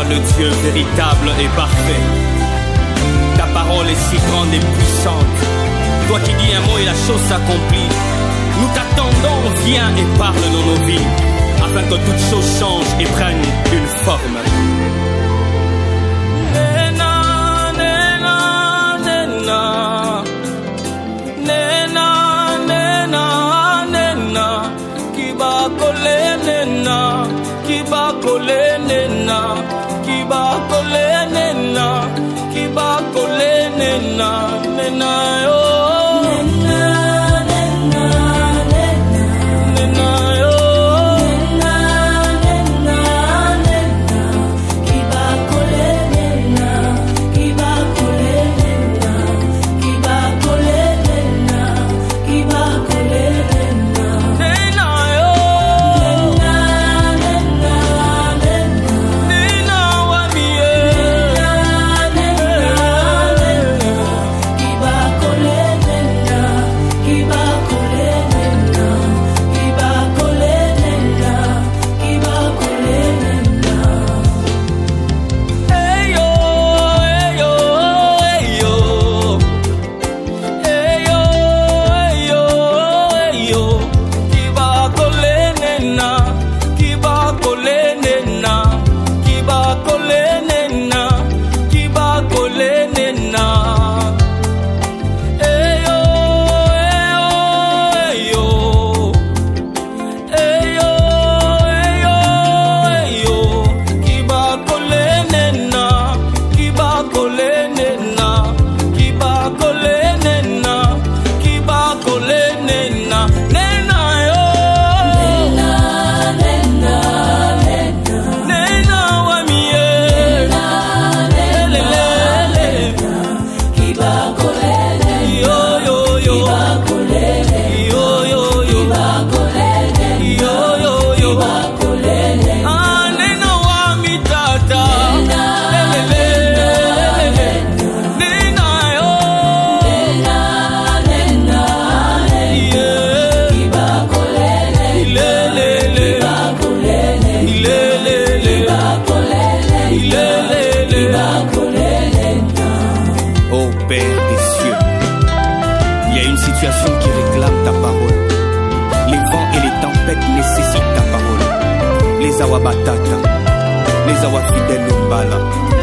le Dieu véritable et parfait. Ta parole est si grande et puissante. Toi qui dis un mot et la chose s'accomplit. Nous t'attendons, viens et parle dans nos vies, afin que toutes choses changent et prennent une forme. Nena, nena, nena. Nena, nena, nena. Kibakole nena. Kibakole nena. Kibakole nena. Kibakole nena. Nena yo. Qui réclame ta parole. Les vents et les tempêtes nécessitent ta parole. Les awabatata, les awafidel lumbala,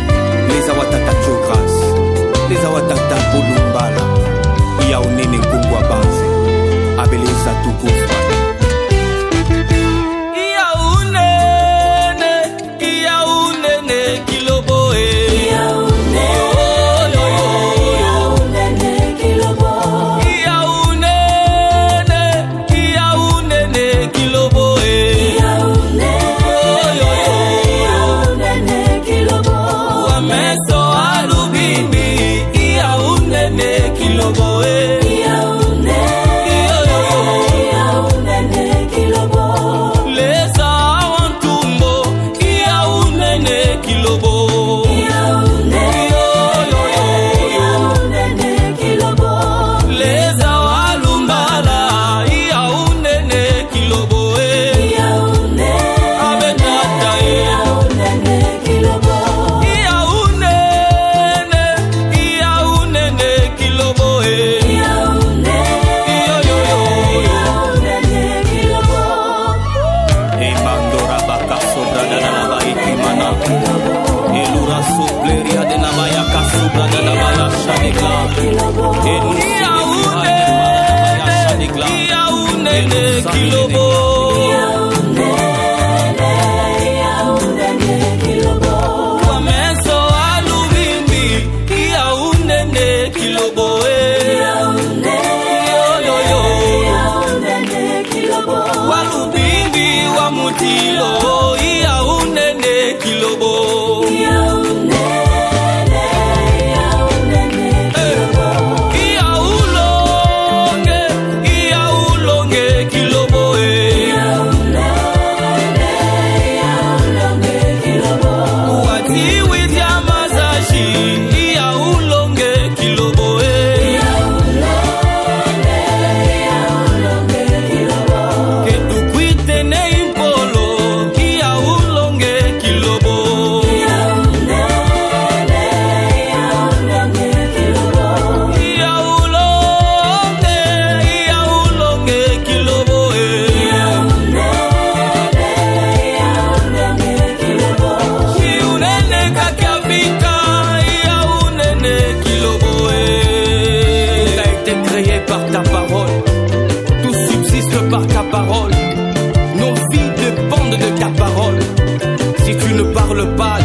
les awatata chogras, les awatata bolumbala, yaonene kungwa banze, abeleza tukufwa. Nos vies dépendent de ta parole. Si tu ne parles pas,